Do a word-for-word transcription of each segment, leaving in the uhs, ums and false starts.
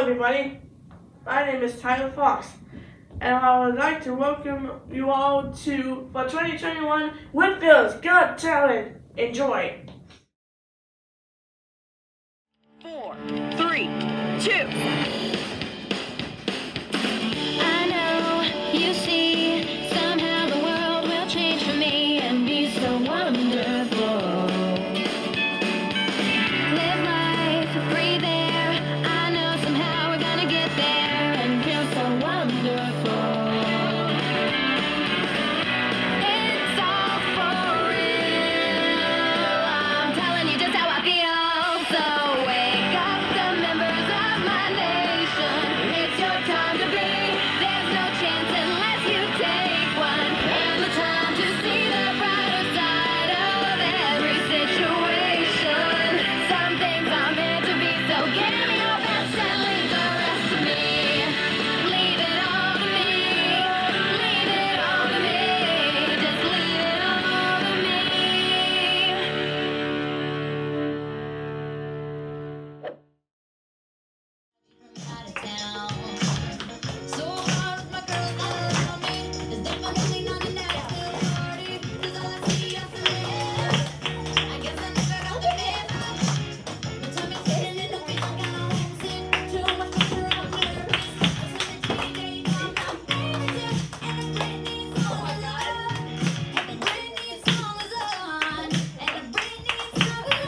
everybody, my name is Tyler Fox, and I would like to welcome you all to the twenty twenty-one Woodfill's Got Talent. Enjoy! Four, three, two. I know, you see, somehow the world will change for me and be so wonderful. Live life, breathe air, I know somehow we're gonna get there and feel so wonderful. It's all for real, I'm telling you just how I feel. So wake up the members of my nation, it's your time to be. There's no chance unless you take one. And the time to see the brighter side of every situation. Some things are meant to be, so give me your best and leave the rest to me. Leave it all to me. Leave it all to me. Just leave it all to me. Out of town. So hard with my girls all around me. It's definitely not an after party. 'Cause all I see is the red. I guess I never got the memo. The time is getting in the way, I got homesick. Too much pressure, I'm nervous. I spent the day on my favorite. And the Britney song is on. And the Britney song is on. And the Britney song is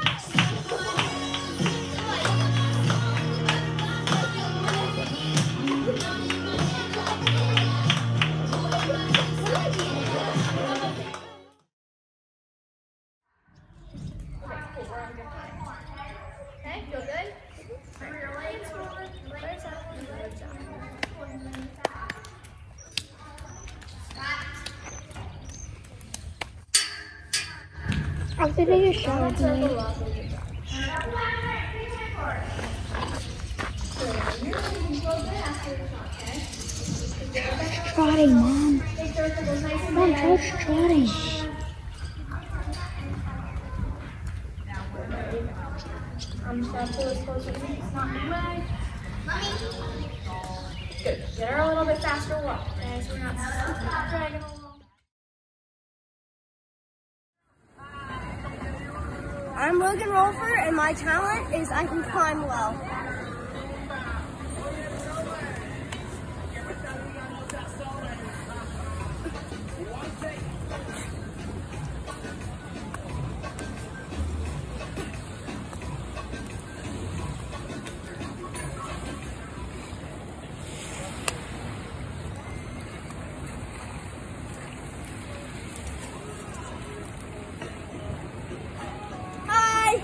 Okay, feel good? Bring your legs forward, legs up, legs up. I'm gonna take a shower tonight. Trotting, Mom. Mom, George trotting. I'm just gonna pull this closer to me. It's not in the way. Good. Get her a little bit faster walk, okay? So we're not dragging along. I'm Logan Rolfer, and my talent is I can climb well. Hi!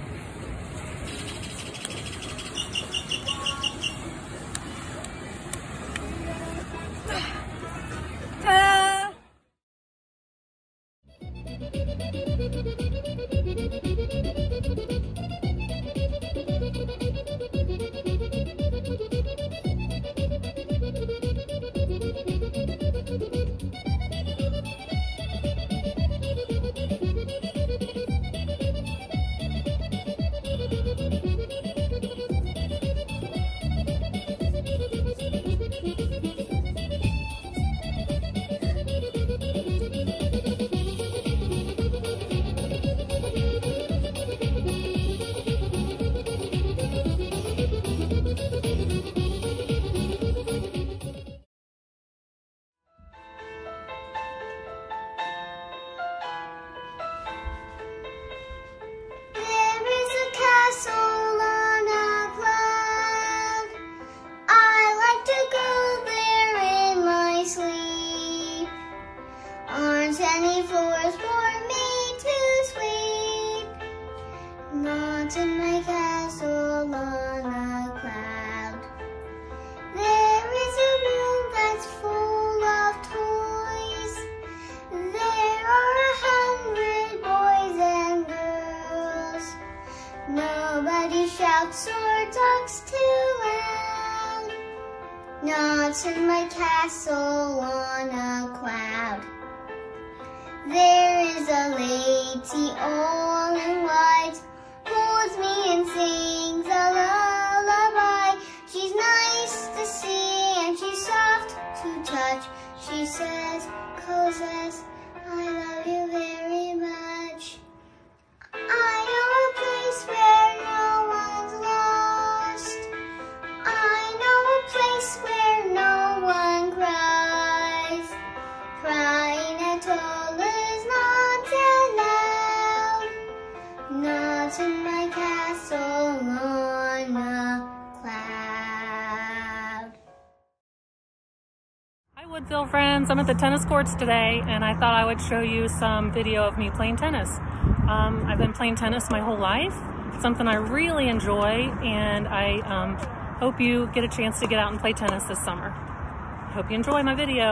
Ta-da! There is a castle on a cloud. I like to go there in my sleep. Aren't any floors for me to sweep? Not in my castle on a cloud. There is a room that's full of toys. There are a hundred boys and girls. Nobody shouts or talks too loud. Not in my castle on a cloud. There is a lady all in white, holds me and sings a lullaby. She says, says, I love you very much. I know a place where no one's lost. I know a place where no one cries. Crying at all is not allowed. Not in my castle on a cloud. Hi Woodfill friends, I'm at the tennis courts today and I thought I would show you some video of me playing tennis. Um, I've been playing tennis my whole life. It's something I really enjoy, and I um, hope you get a chance to get out and play tennis this summer. Hope you enjoy my video.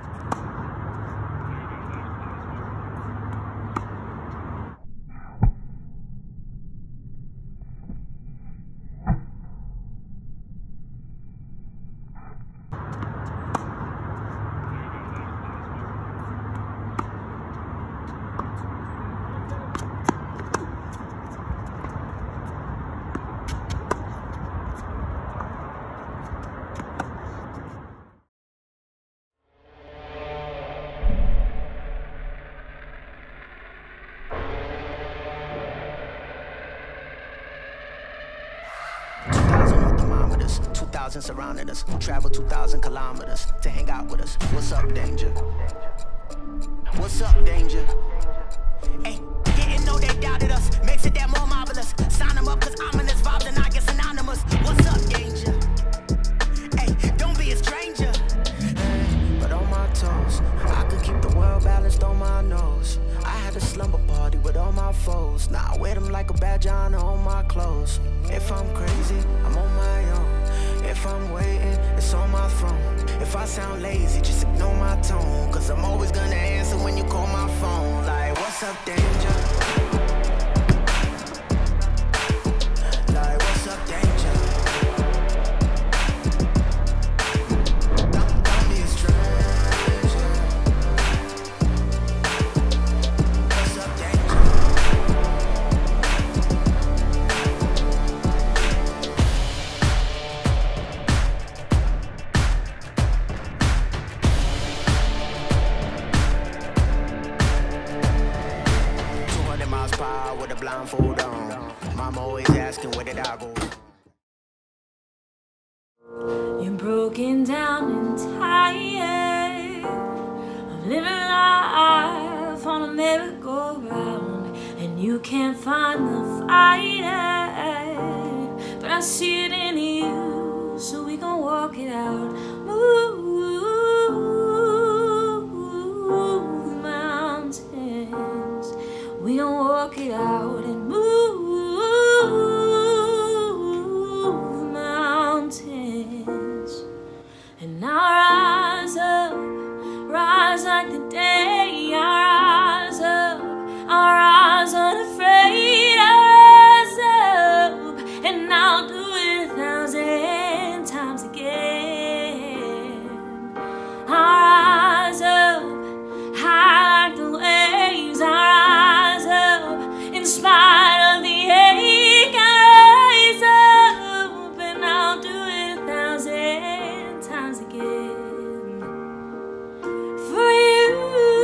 two thousand surrounded us, travel two thousand kilometers to hang out with us. What's up, danger? What's up, danger? Hey, didn't know they doubted us, makes it that more marvelous. Sign them up, cause ominous vibes and I get synonymous. What's up, danger? Hey, don't be a stranger. But on my toes, I could keep the world balanced on my nose. I had a slumber party with all my foes. Now I wear them like a badge on all my clothes. If I'm crazy, I'm on my own. If I'm waiting, it's on my phone. If I sound lazy, just ignore my tone. Cause I'm always gonna answer when you call my phone. Like, what's up, danger? Like, what's up, danger? Don't, don't be a stranger. What's up, danger? With a blindfold on. Mama always asking where did I go? You're broken down and tired of living life on a merry-go-round, and you can't find the fighter, but I see it in you, so we gon' walk it out. Move the mountains, we gon' walk it out and move the mountains. And I'll rise up, rise like the day. I'll rise up, I'll rise unafraid. I'll rise up, and I'll do it a thousand times again. I'll rise up, high like the waves. I'll rise in spite of the ache. I rise up, and I'll do it a thousand times again for you.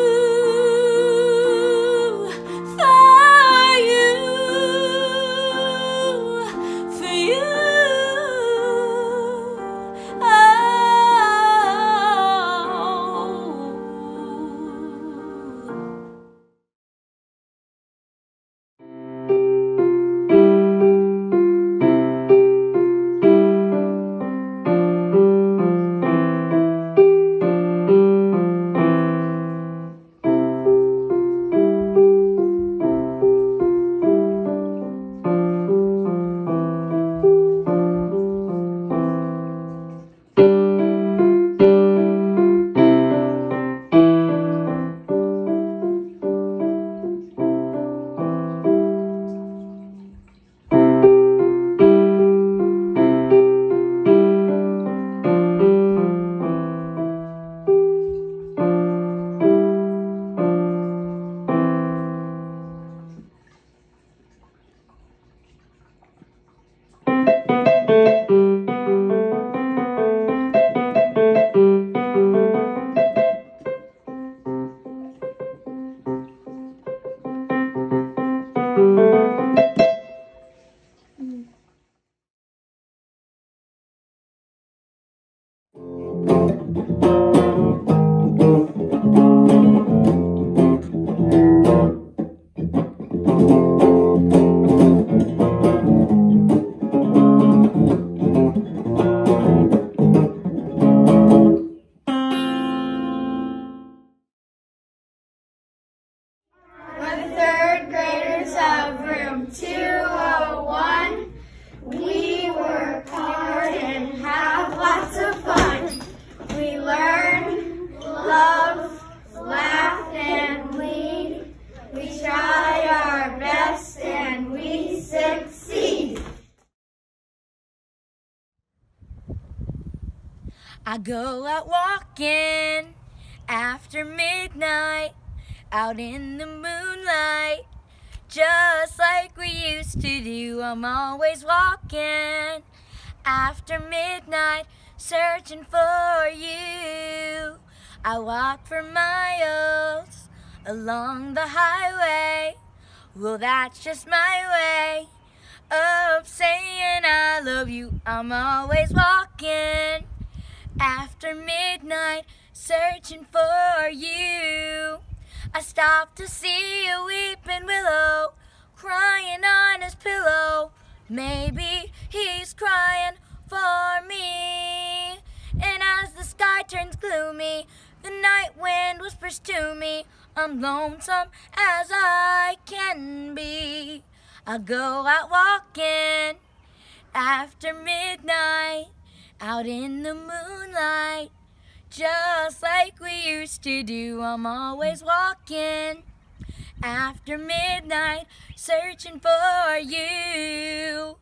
I go out walking after midnight, out in the moonlight, just like we used to do. I'm always walking after midnight, searching for you. I walk for miles along the highway. Well, that's just my way of saying I love you. I'm always walking after midnight, searching for you. I stopped to see a weeping willow crying on his pillow. Maybe he's crying for me. And as the sky turns gloomy, the night wind whispers to me, I'm lonesome as I can be. I go out walking after midnight, out in the moonlight, just like we used to do. I'm always walking after midnight, searching for you.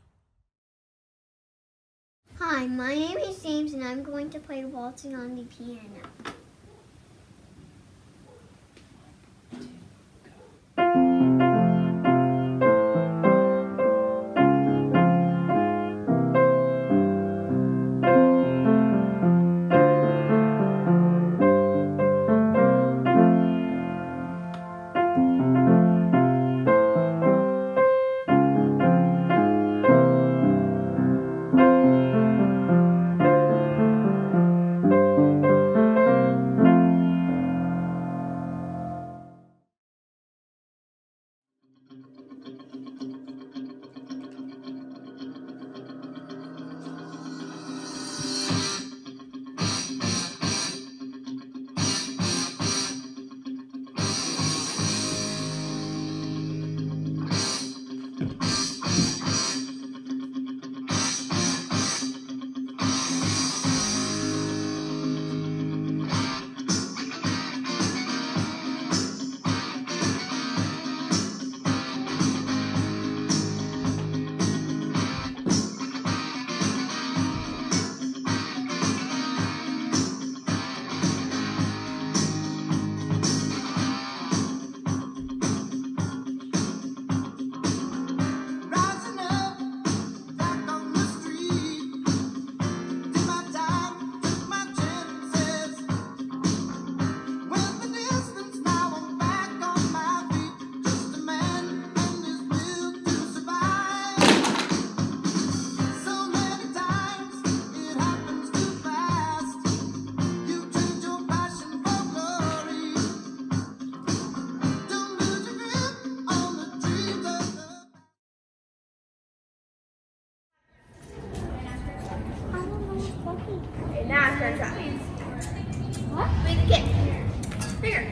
Hi, my name is James and I'm going to play waltzing on the piano. Okay, now it's gonna try. What? Make a kick. Bigger.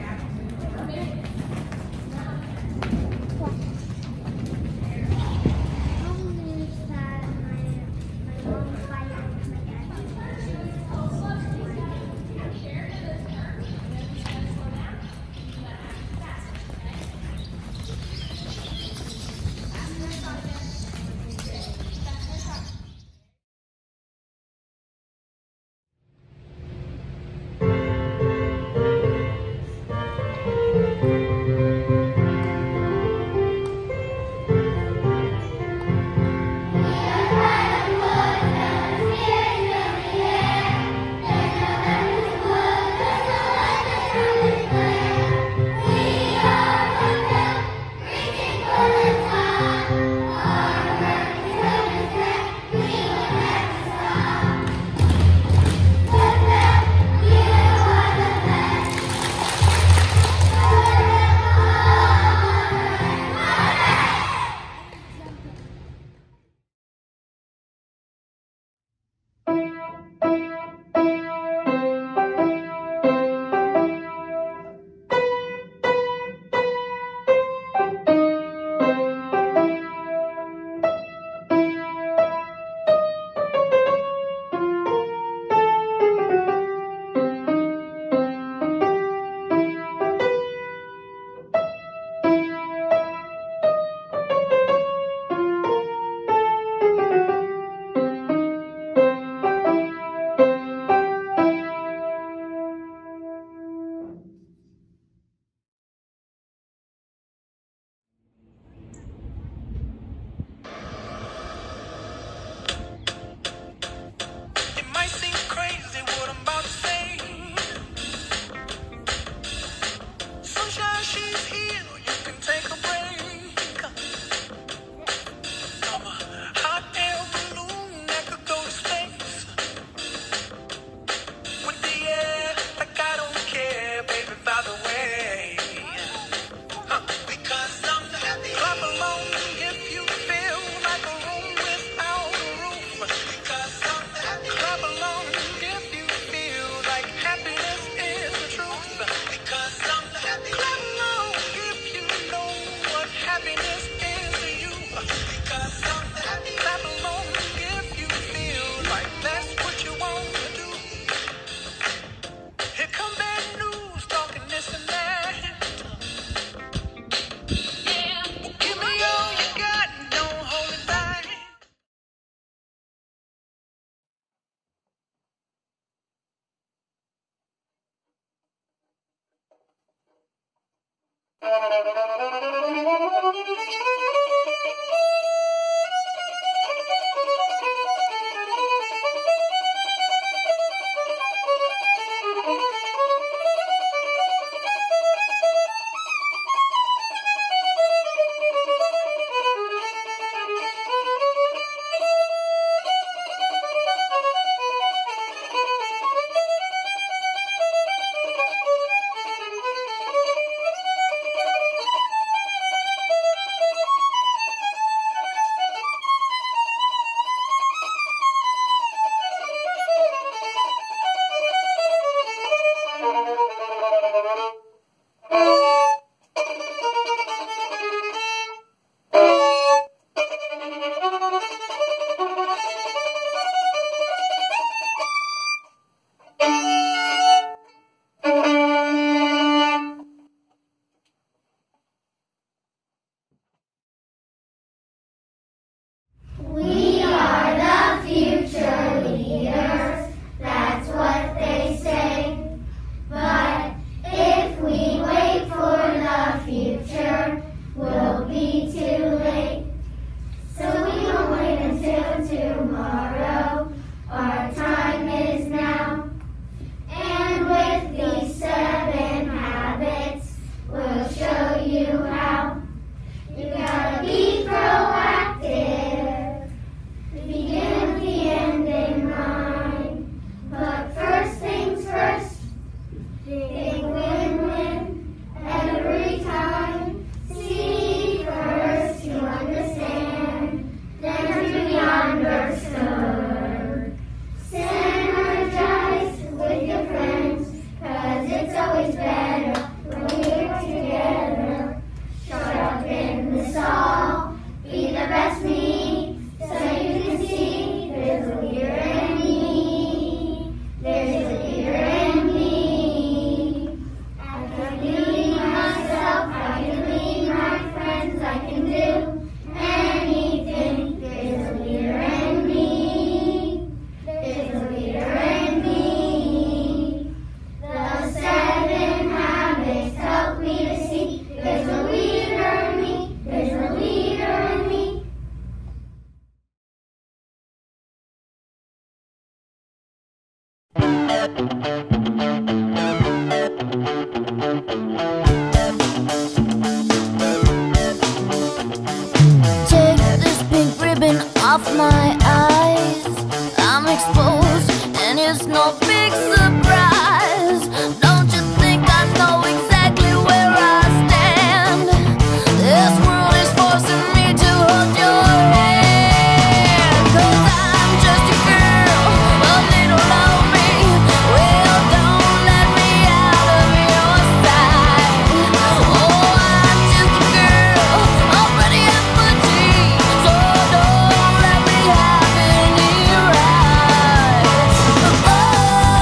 sunshine, she's here. You can take a break. I'm a hot air balloon that could go to space. With the air, like I don't care, baby, by the way. Huh. Because I'm happy. Clap along if you feel like a room without a roof. Because I'm happy. Clap along if you feel like happiness is the truth. Because I'm happy. Clap along if you know what happiness is to you. Because I'm happy. Clap along if you feel like that's what you want to do. Here come bad news, talking this and that. Yeah, well, give me all you got, don't hold it back. We are the future leaders, that's what they say. But if we wait for the future, we'll be too late. So we don't wait until tomorrow, our time is now. And with these seven habits, we'll show you how. You gotta be proactive, begin with the end in mind. But first things first, think win-win every time. See first to understand, then to be understood. Synergize with your friends, cause it's always better when we're together. Sharpen the saw, be the best me, so you can see there's a leader in me. There's a leader in me. I can lead myself, I can lead my friends, I can do anything. There's a leader in me. There's a leader in me. The seven habits help me to see there's a leader in me. There's a leader in me. Take this pink ribbon off my eyes. I'm exposed and it's no big surprise. Don't you think I know exactly where I stand? This world is forcing me to hold your hand. Cause I'm just a girl, a little lonely. Well, don't let me out of your sight. Oh, I'm just a girl, already at my teeth. So don't let me have any rights. Oh,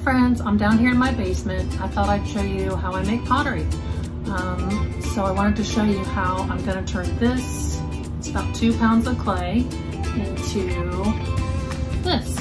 friends, I'm down here in my basement. I thought I'd show you how I make pottery. Um, so I wanted to show you how I'm gonna turn this, it's about two pounds of clay, into this.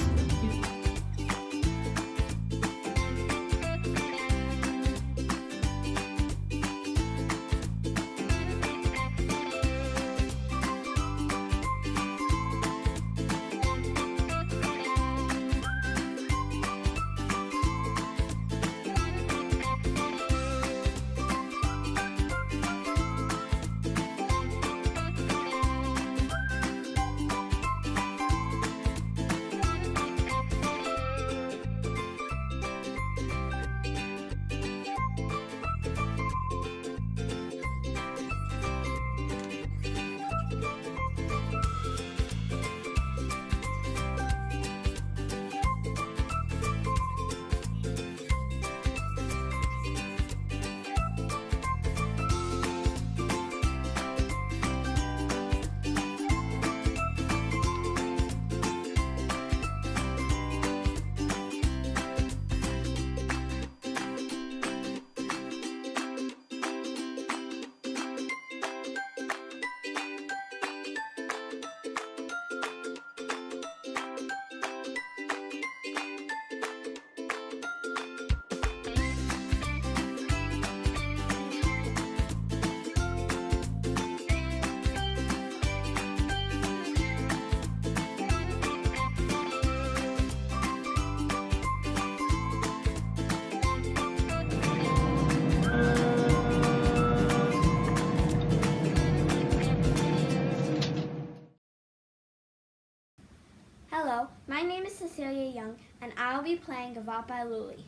Hello, my name is Cecilia Young, and I'll be playing Gavotte by Luli.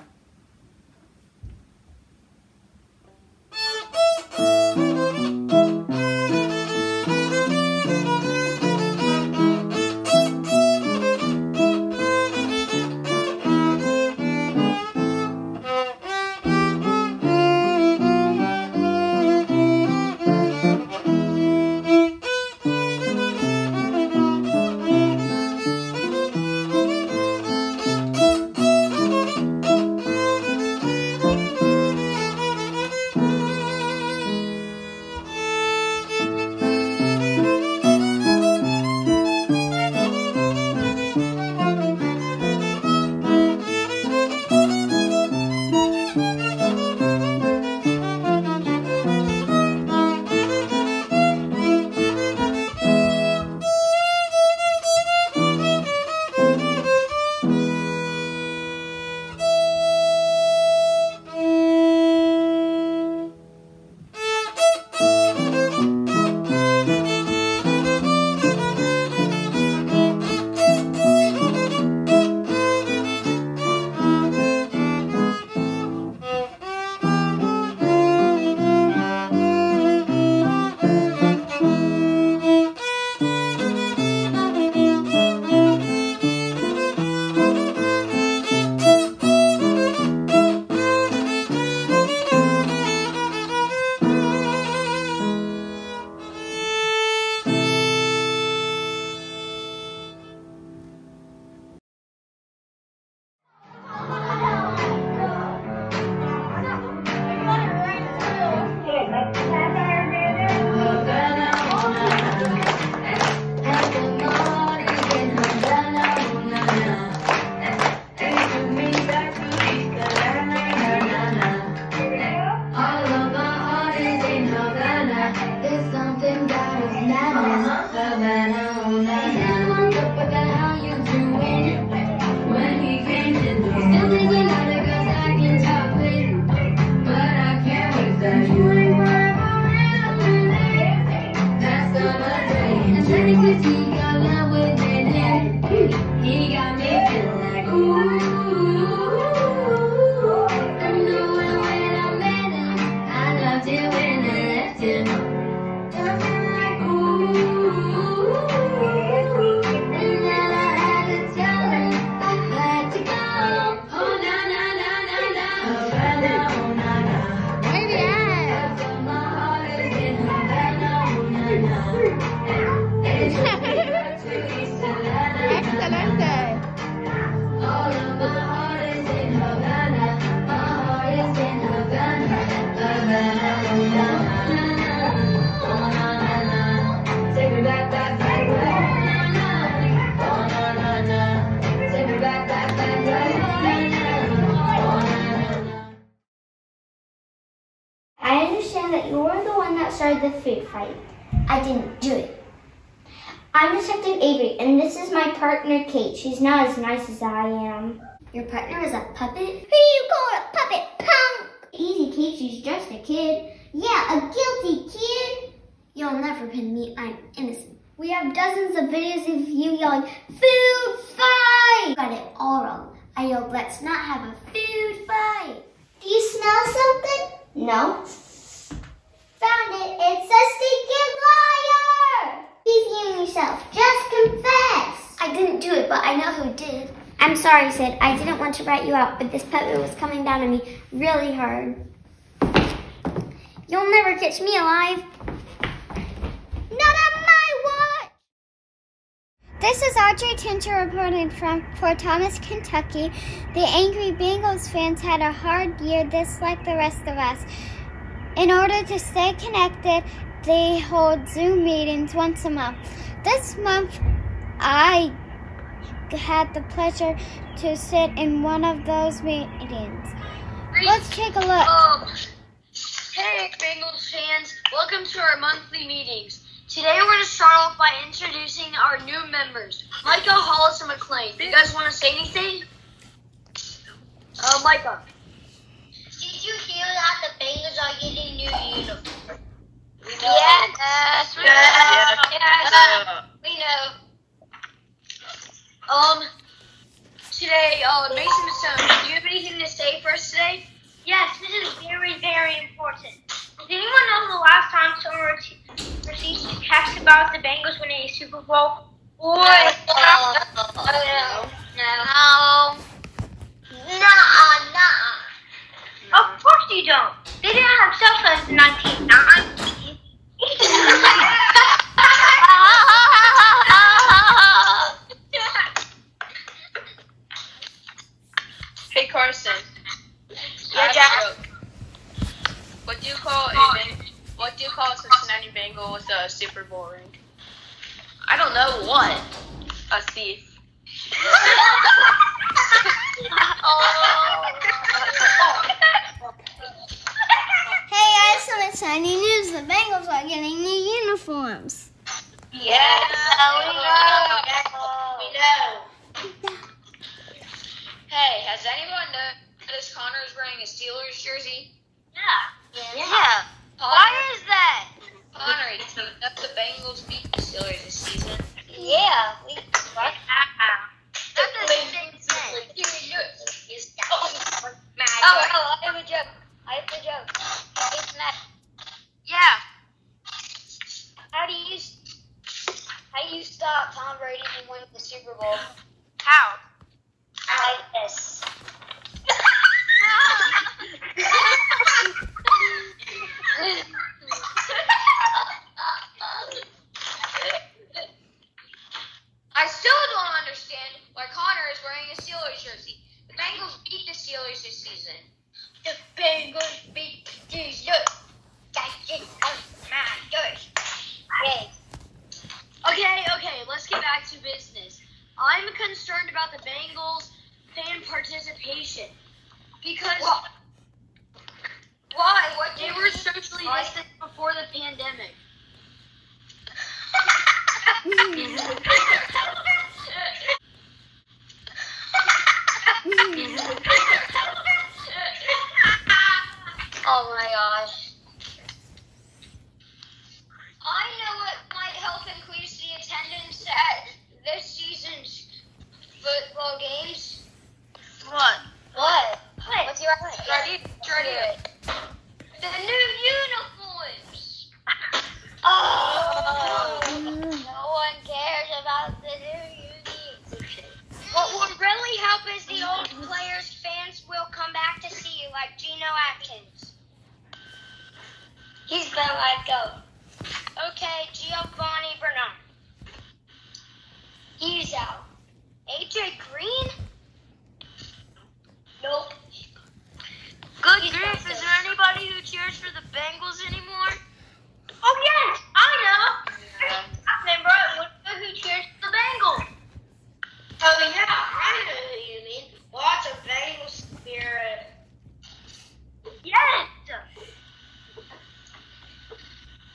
started the food fight. I didn't do it. I'm Detective Avery, and this is my partner, Kate. She's not as nice as I am. Your partner is a puppet? Who do you call a puppet, punk? Easy, Kate, she's just a kid. Yeah, a guilty kid. You'll never pin me, I'm innocent. We have dozens of videos of you yelling, food fight! You got it all wrong. I yelled, let's not have a food fight. Do you smell something? No. Found it, it's a stinking liar! Easy on yourself, just confess. I didn't do it, but I know who did. I'm sorry, Sid, I didn't want to rat you out, but this puppet was coming down on me really hard. You'll never catch me alive. Not on my watch! This is Audrey Tincher reporting from Fort Thomas, Kentucky. The angry Bengals fans had a hard year, just like the rest of us. In order to stay connected, they hold Zoom meetings once a month. This month, I had the pleasure to sit in one of those meetings. Let's take a look. Um, hey, Bengals fans. Welcome to our monthly meetings. Today we're going to start off by introducing our new members, Micah, Hollis, and McLean. Do you guys want to say anything? Uh, Micah. Did you hear that the Bengals are getting new uniforms? Yes, yes, we know. Yes. Yes, we know. Um, today, uh, Mason Stone, do you have anything to say for us today? Yes, this is very, very important. Does anyone know the last time someone re- received a text about the Bengals winning a Super Bowl? Boy, no, no, no, no, no. Of course you don't. They didn't have cell phones in nineteen ninety. Hey Carson. Yeah, Jack. What do you call a Beng- what do you call a Cincinnati Bengal with a Super Bowl ring? I don't know what. A thief. Hey, I have some exciting news. The Bengals are getting new uniforms. Yeah, we know. We know. Hey, has anyone noticed Connor is wearing a Steelers jersey? Yeah. Yeah. yeah. Why is that? Connor, you know that the Bengals beat the Steelers this season? Yeah. We, What? that doesn't make sense. Oh, Oh, I have a joke. I have a joke. It's Matt. yeah. How do you how do you stop Tom Brady from winning the Super Bowl? How? Like this. I still don't understand why Connor is wearing a Steelers jersey. The Bengals beat the Steelers this season. The Bengals beat the Steelers. That's it. Yay. Okay, okay, let's get back to business. I'm concerned about the Bengals fan participation because What? why? What they were socially distant before the pandemic. Oh my gosh. I know what might help increase the attendance at this season's football games. What? What? What's your Ready? Ready? The new uniforms. Oh. No one cares about the new unis. What will really help is the old players, fans will come back to see you, like Geno Atkins. He's been let go. Okay, Giovanni Bernard. He's out. A J Green? Nope. Good grief, is there anybody who cheers for the Bengals anymore? Oh yes, I know. I remember who cheers for the Bengals. Oh yeah, I know who you mean. Lots of Bengal spirit. Yes.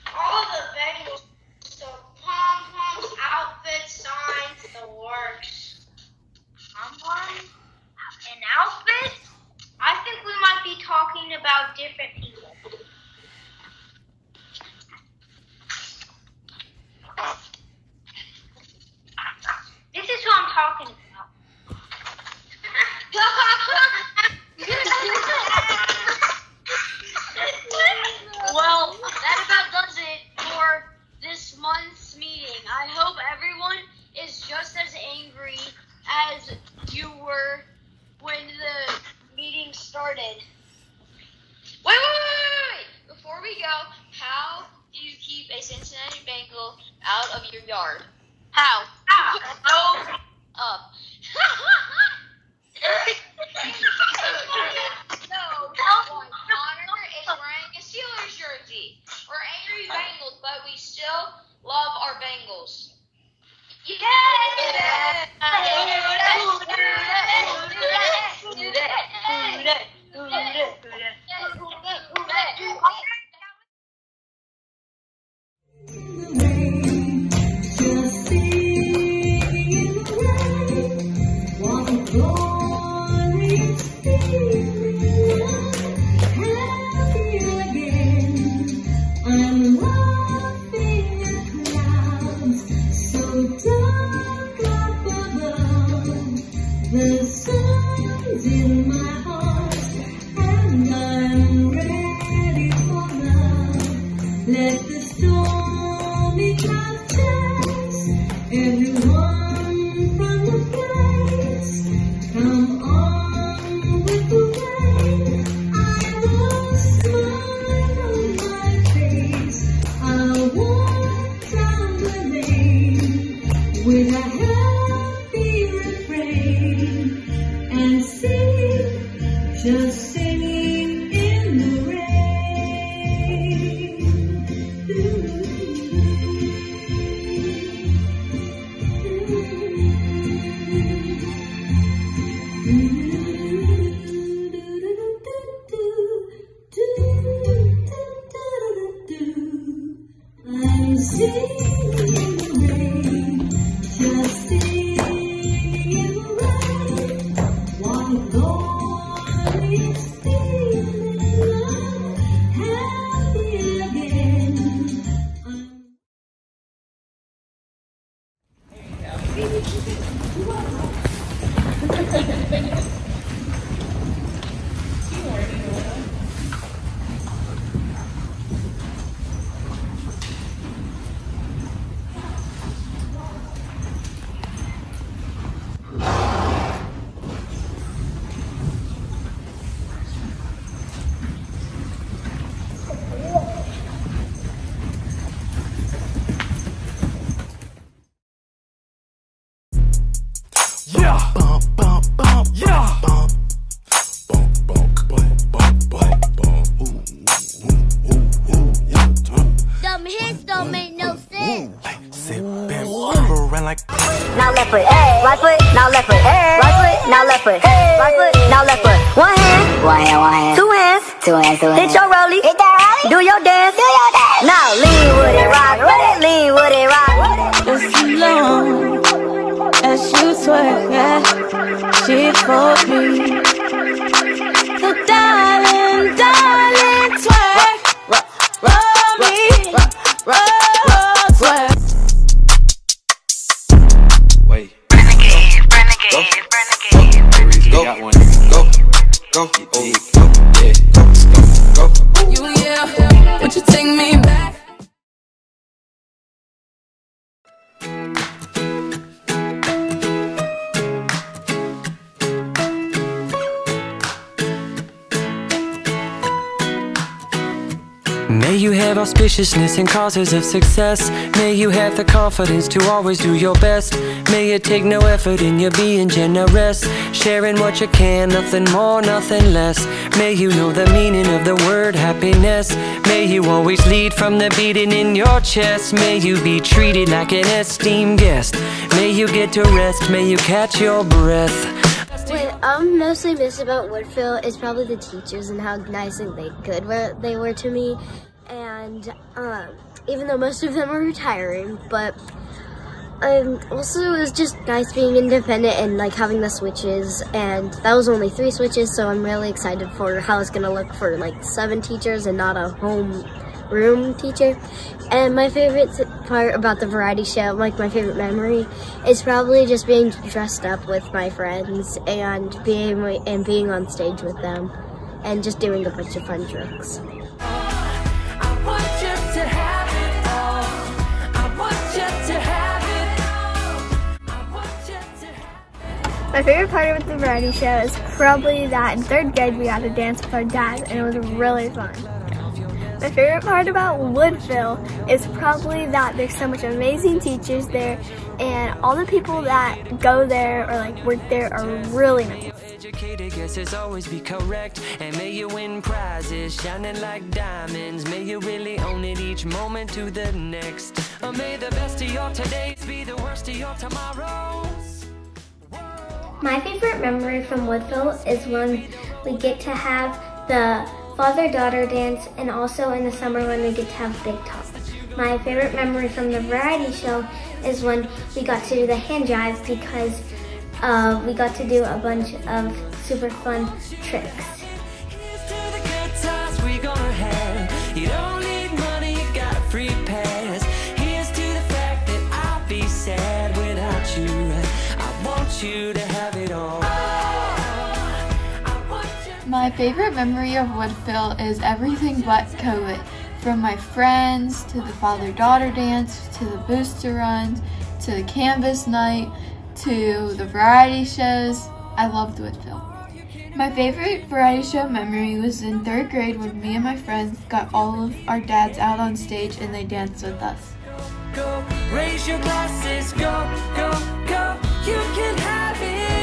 angry as you were when the meeting started. Wait, wait, wait, wait, wait! Before we go, how do you keep a Cincinnati Bengal out of your yard? How? How? No. Up. No, Connor is wearing a Steelers jersey. We're angry Bengals, but we still love our Bengals. Yeah! Yeah! The sun's in my heart, and I'm ready for love. Let the stormy clouds chase everyone from the place. Come on with the rain. I will smile on my face. I'll walk down the lane with a happy refrain and sing, just singing in the rain. I'm singing in the rain, just singing in the rain. One glorious feeling, I'm happy again. Yeah. Bump, bump, bump. Yeah. Bump. Bump, bump, bump, bump, bump, bump. Ooh, ooh, ooh, ooh, yeah. Dumb hits don't make no sense. Hey, sit back, around like. Now left foot, right foot, now left foot, right foot, now left foot, right foot, now left foot. One hand, one hand, one hand. Two hands, two hands, two hands. Hit your rollie, hit that rollie. Do your dance, do your dance. Now lean with it, rock with it, lean with it, rock with it. It's too long as you twerk, yeah. She for me. So darling, darling, twerk, roll me, roll, twerk. Wait. Renegade, renegade, renegade. Go, got one. Go, go, oh, go, yeah, go, go, go. You, yeah, would you take me back? May you have auspiciousness and causes of success. May you have the confidence to always do your best. May it take no effort in your being generous, sharing what you can, nothing more, nothing less. May you know the meaning of the word happiness. May you always lead from the beating in your chest. May you be treated like an esteemed guest. May you get to rest, may you catch your breath. What I'm mostly miss about Woodfill is probably the teachers and how nice and they good were, they were to me. And um, even though most of them are retiring, but um, also it was just nice being independent and like having the switches. And that was only three switches, so I'm really excited for how it's gonna look for like seven teachers and not a home room teacher. And my favorite part about the variety show, like my favorite memory, is probably just being dressed up with my friends and being and being on stage with them and just doing a bunch of fun tricks. I want you to have it all. I want you to have it all. I want you My favorite part of the variety show is probably that in third grade we got to dance with our dad, and it was really fun. My favorite part about Woodfill is probably that there's so much amazing teachers there, and all the people that go there or like work there are really nice. Educated guesses always be correct, and may you win prizes shining like diamonds. May you really own it each moment to the next. Or may the best of your todays be the worst of your tomorrows. My favorite memory from Woodfill is when we get to have the father-daughter dance, and also in the summer when we get to have big talk. My favorite memory from the variety show is when we got to do the hand jives, because uh, we got to do a bunch of super fun tricks. Here's to the good times we gonna have. You don't need money, you got a free pass. Here's to the fact that I'll be sad without you. I want you to have it all. My favorite memory of Woodfill is everything but COVID. From my friends, to the father-daughter dance, to the booster runs, to the canvas night, to the variety shows. I loved Woodfill. My favorite variety show memory was in third grade when me and my friends got all of our dads out on stage and they danced with us. Go, raise your glasses, go, go, go, you can have it.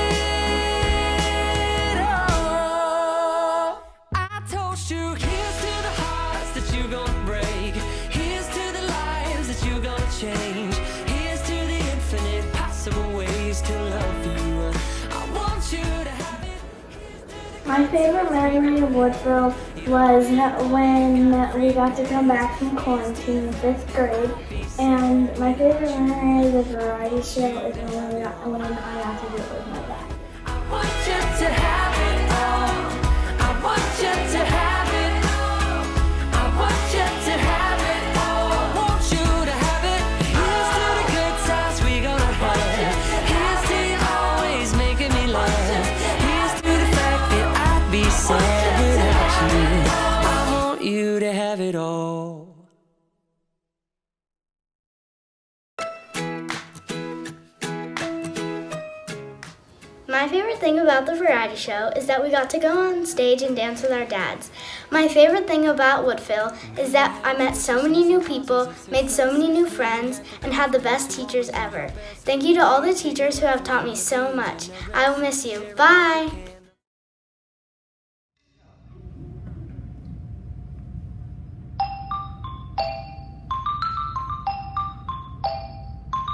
You. Here's to the hearts that you're gonna break. Here's to the lives that you're gonna change. Here's to the infinite possible ways to love you. I want you to have it. My favorite memory of Woodfill was when we got to come back from quarantine in fifth grade. And my favorite memory of the variety show is when, we got, when I got to do it with my dad. I want you to have it all. I want you to have it. My favorite thing about the variety show is that we got to go on stage and dance with our dads. My favorite thing about Woodfill is that I met so many new people, made so many new friends, and had the best teachers ever. Thank you to all the teachers who have taught me so much. I will miss you. Bye!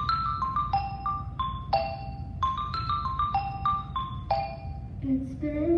It's been